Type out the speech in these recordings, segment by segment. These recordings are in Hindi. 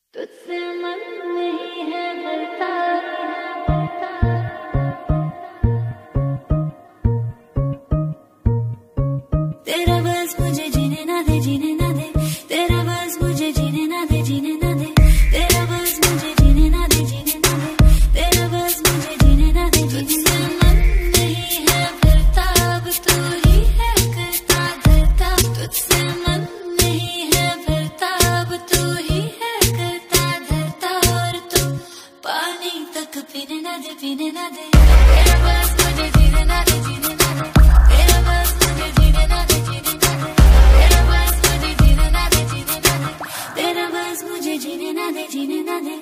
तुझसे मन नहीं है भरता, तेरा बस मुझे जीने ना दे, जीने ना दे, तेरा बस मुझे जीने ना दे, जीने ना दे, तेरा बस मुझे जीने ना दे, जीने ना दे, तेरा बस मुझे जीने ना दे, तुझसे मन नहीं है भरता, अब तू ही है करता धरता, तुझसे मन नहीं है भरता, अब तू ही है करता धरता, और तू पानी तक पीने ना दे, पीने ना दे, तेरा बस मुझे जीने ना दे, जीने ना दे, तेरा बस मुझे जीने ना दे, जीने ना दे, तेरा बस मुझे जीने ना दे, जीने ना दे, तेरा बस मुझे जीने ना दे, जीने ना दे।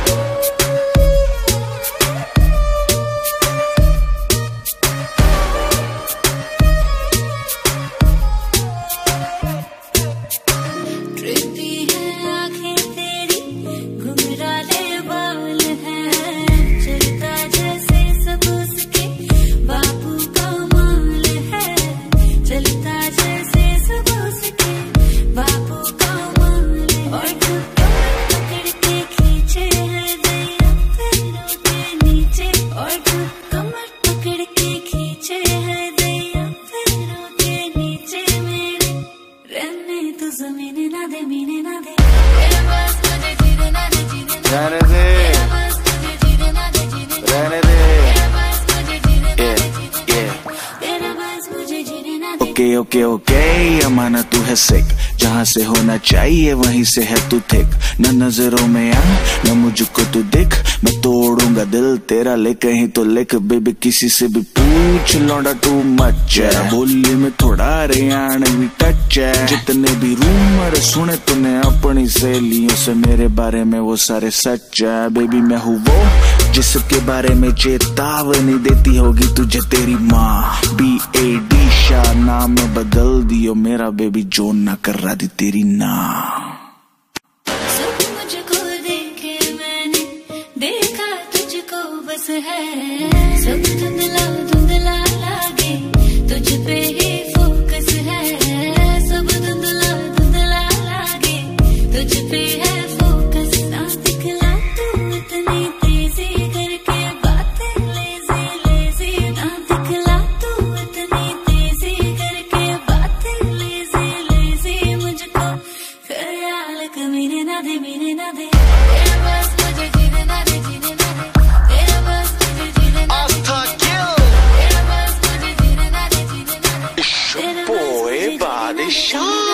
ट्रिपी है आंखें तेरी, घुंघराले बाल हैं, चलता जैसे सब उसके बापू का माल है, चलता जैसे सब उसके बापू का माल है, और तू कमर पकड़ के खींचे है दैया पैरों के नीचे, और तू कमर पकड़ के खींचे है दैया पैरों के नीचे, मेरे रहने तू जमीने ना दे, मीने ना दे, तेरा बस मुझे जीने ना दे, जीने ना रहने दे, दे, तेरा बस मुझे जीने ना दे, जीने ना रहने दे, दे। तेरा बस मुझे जीने ना दे, जीने ना दे, Yeah. तेरा बस मुझे जीने ना दे। ओके ओके ओके, अमाना तू है सिक, जहाँ से होना चाहिए वहीं से है तू थिक, न नजरों में आ न मुझको तू दिख, मैं तोड़ूंगा दिल तेरा ले कहीं तो लिख, बेबी किसी से भी पूछ लौंडा तू मच है, बोली में थोड़ा हरियाणवी टच है, जितने भी रूमर सुने तूने अपनी सहेलियों से मेरे बारे में वो सारे सच है, बेबी मैं हूँ वो जिसके बारे में चेतावनी देती होगी तुझे तेरी माँ, BAD शाह नाम बदल दियो मेरा, बेबी जो ना कर रहा दी तेरी ना। सब मुझको देखे मैंने, देखा तुझको बस है, सब धुंधला धुंधला लागे, तुझ पे ही फोकस है, सब धुंधला धुंधला लागे, तुझ पे है फोकस, ना दिखला तू इतनी तेजी करके बातें लेजी लेजी, ना दिखला तू इतनी तेजी करके बातें लेजी लेजी, मुझको ख्याल कमीने ना दे, मीने ना दे, तेरा बस मुझे जीने ना दे, जीने ना दे, तेरा बस मुझे जीने ना दे, Astha Gill, तेरा बस मुझे जीने ना दे, जीने ना दे, it's your तेरा बस boy मुझे जीने ना दे, Badshah.